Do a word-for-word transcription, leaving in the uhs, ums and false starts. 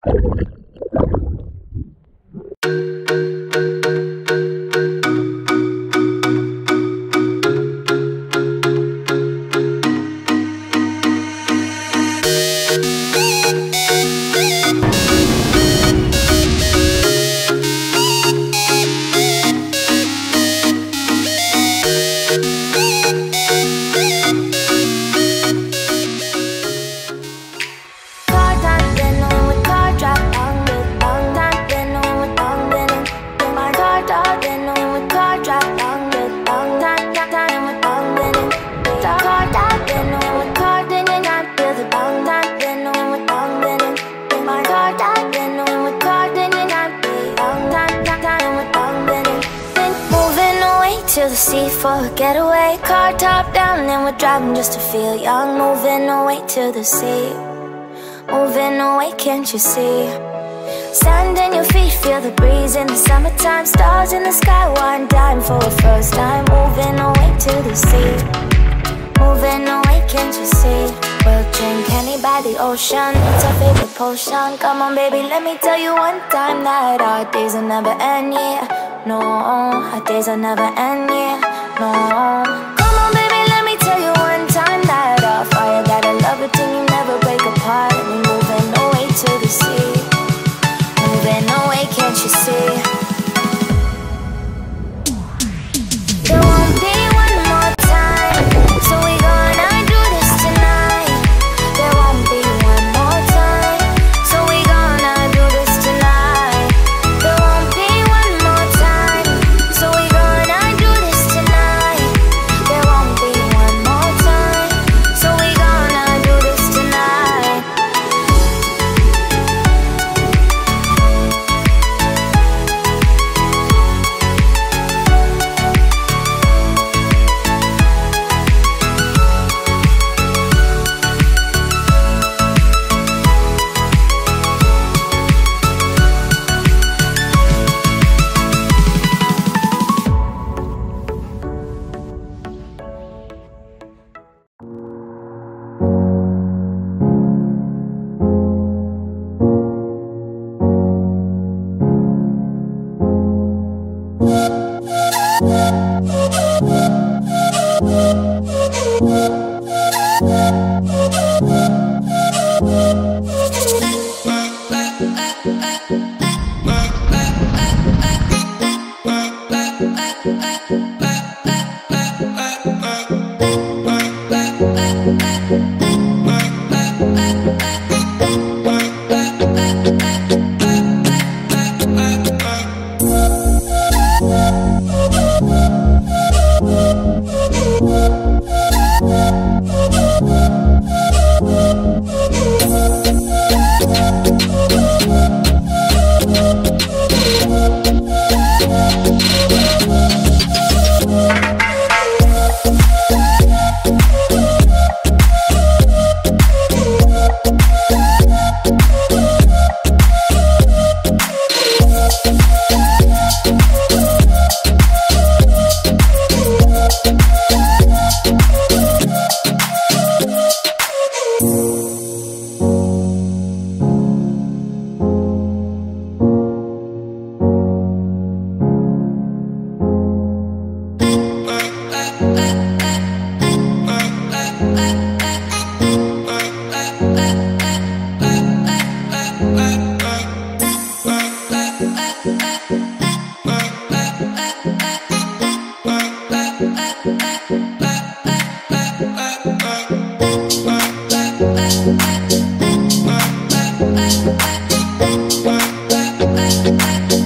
to the sea for a getaway. Car top down and we're driving just to feel young. Moving away to the sea, moving away, can't you see? Sand in your feet, feel the breeze in the summertime. Stars in the sky, one dime for a first time. Moving away to the sea, moving away, can't you see? We'll drink honey by the ocean, it's our favorite potion. Come on baby, let me tell you one time that our days will never end, yeah. No, our days will never end, yeah. No. Come on baby, let me tell you one time that our fire got a love it till you never break apart. And we're moving away to the sea, moving away, can't you see? There won't be one more time, so we gonna do this tonight. There won't be one more time, so we gonna do this tonight. There won't be one more time, so we gonna do this tonight. There won't be one more time, so we gonna do this tonight. Bye.